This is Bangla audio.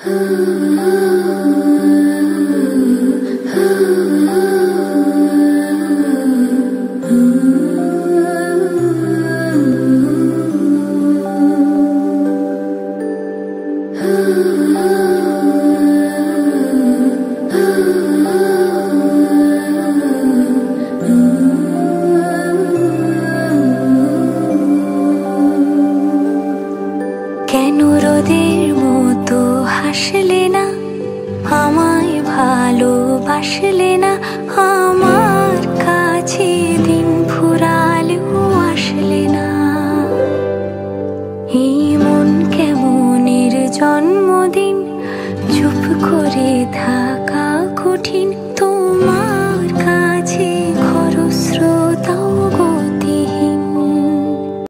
কেন রোদের মতো হাসলে না, আমায় ভালোবাসলে না, আমার কাছে দিন ফুরালেও আসলে না। এই মন কেমনের জন্মদিন, চুপ করে থাকা কঠিন।